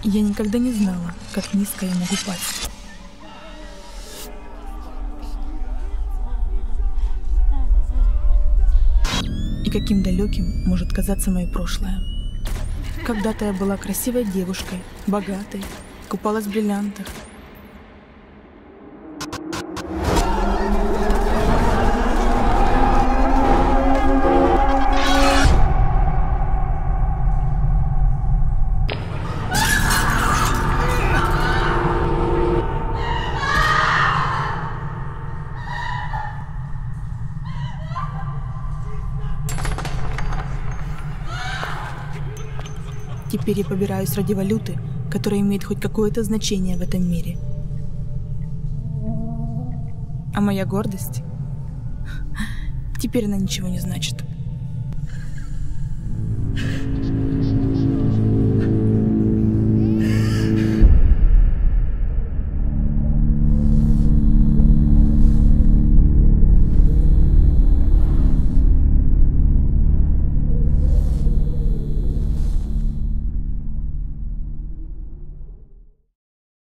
Я никогда не знала, как низко я могу пасть. И каким далеким может казаться мое прошлое. Когда-то я была красивой девушкой, богатой, купалась в бриллиантах. Теперь я побираюсь ради валюты, которая имеет хоть какое-то значение в этом мире. А моя гордость? Теперь она ничего не значит.